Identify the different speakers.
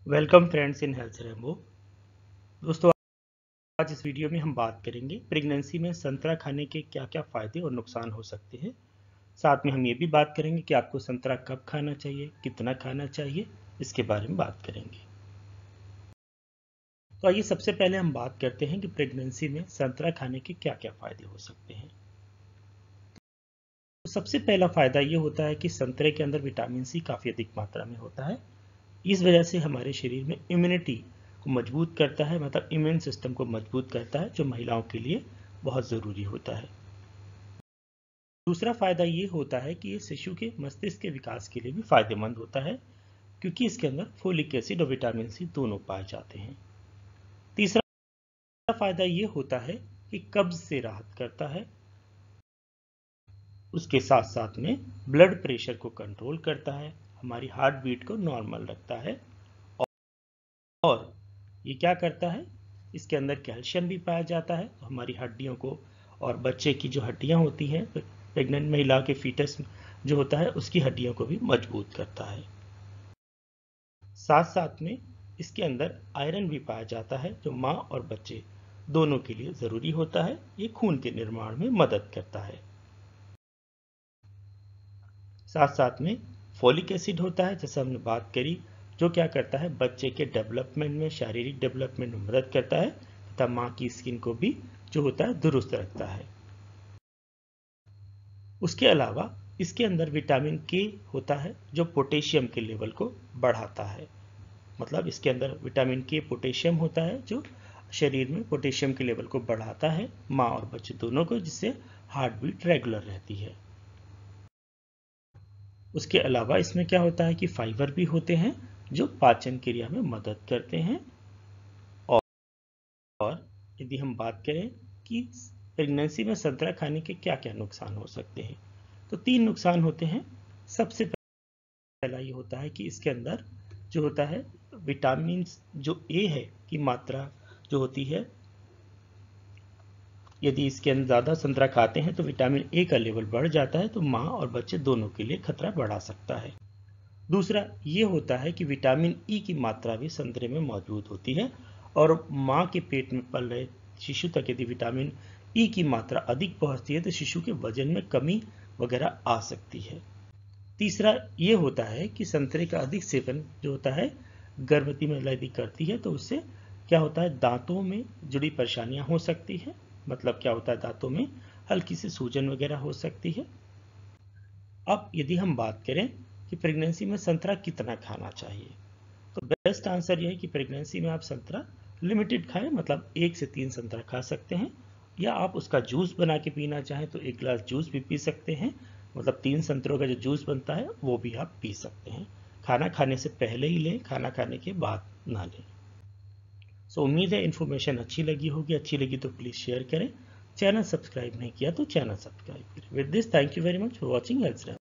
Speaker 1: Welcome friends in health Rambo. दोस्तों, आज इस वीडियो में हम बात करेंगे प्रेगनेंसी में संतरा खाने के क्या क्या फायदे और नुकसान हो सकते हैं। साथ में हम ये भी बात करेंगे कि आपको संतरा कब खाना चाहिए, कितना खाना चाहिए, इसके बारे में बात करेंगे। तो आइए सबसे पहले हम बात करते हैं कि प्रेगनेंसी में संतरा खाने के क्या क्या फायदे हो सकते हैं। तो सबसे पहला फायदा ये होता है कि संतरे के अंदर विटामिन सी काफ़ी अधिक मात्रा में होता है। इस वजह से हमारे शरीर में इम्यूनिटी को मजबूत करता है, मतलब इम्यून सिस्टम को मजबूत करता है, जो महिलाओं के लिए बहुत ज़रूरी होता है। दूसरा फायदा ये होता है कि ये शिशु के मस्तिष्क के विकास के लिए भी फायदेमंद होता है, क्योंकि इसके अंदर फोलिक एसिड और विटामिन सी दोनों पाए जाते हैं। तीसरा फायदा ये होता है कि कब्ज से राहत करता है, उसके साथ साथ में ब्लड प्रेशर को कंट्रोल करता है, हमारी हार्ट बीट को नॉर्मल रखता है, और ये क्या करता है, इसके अंदर कैल्शियम भी पाया जाता है, तो हमारी हड्डियों को और बच्चे की जो हड्डियां होती हैं, प्रेग्नेंट महिला के फीटस जो होता है उसकी हड्डियों को भी मजबूत करता है। साथ साथ में इसके अंदर आयरन भी पाया जाता है, जो माँ और बच्चे दोनों के लिए ज़रूरी होता है। ये खून के निर्माण में मदद करता है। साथ साथ में फोलिक एसिड होता है, जैसे हमने बात करी, जो क्या करता है, बच्चे के डेवलपमेंट में, शारीरिक डेवलपमेंट में मदद करता है तथा माँ की स्किन को भी जो होता है दुरुस्त रखता है। उसके अलावा इसके अंदर विटामिन के होता है, जो पोटेशियम के लेवल को बढ़ाता है। मतलब इसके अंदर विटामिन के पोटेशियम होता है, जो शरीर में पोटेशियम के लेवल को बढ़ाता है, माँ और बच्चे दोनों को, जिससे हार्ट बीट रेगुलर रहती है। उसके अलावा इसमें क्या होता है कि फाइबर भी होते हैं, जो पाचन क्रिया में मदद करते हैं। और यदि हम बात करें कि प्रेगनेंसी में संतरा खाने के क्या क्या नुकसान हो सकते हैं, तो 3 नुकसान होते हैं। सबसे पहला ये होता है कि इसके अंदर जो होता है विटामिन जो ए है की मात्रा जो होती है, यदि इसके अंदर ज़्यादा संतरा खाते हैं तो विटामिन ए का लेवल बढ़ जाता है, तो माँ और बच्चे दोनों के लिए खतरा बढ़ा सकता है। दूसरा ये होता है कि विटामिन ई की मात्रा भी संतरे में मौजूद होती है, और माँ के पेट में पल रहे शिशु तक यदि विटामिन ई की मात्रा अधिक पहुंचती है तो शिशु के वजन में कमी वगैरह आ सकती है। तीसरा ये होता है कि संतरे का अधिक सेवन जो होता है, गर्भवती महिला यदि करती है तो उससे क्या होता है, दांतों में जुड़ी परेशानियां हो सकती है। मतलब क्या होता है, दांतों में हल्की सी सूजन वगैरह हो सकती है। अब यदि हम बात करें कि प्रेगनेंसी में संतरा कितना खाना चाहिए, तो बेस्ट आंसर यह है कि प्रेगनेंसी में आप संतरा लिमिटेड खाएं, मतलब 1 से 3 संतरा खा सकते हैं, या आप उसका जूस बना के पीना चाहें तो 1 गिलास जूस भी पी सकते हैं। मतलब 3 संतरों का जो जूस बनता है वो भी आप पी सकते हैं। खाना खाने से पहले ही लें, खाना खाने के बाद ना लें। सो उम्मीद है इन्फॉर्मेशन अच्छी लगी होगी। अच्छी लगी तो प्लीज़ शेयर करें। चैनल सब्सक्राइब नहीं किया तो चैनल सब्सक्राइब करें। With this, thank you very much for watching health.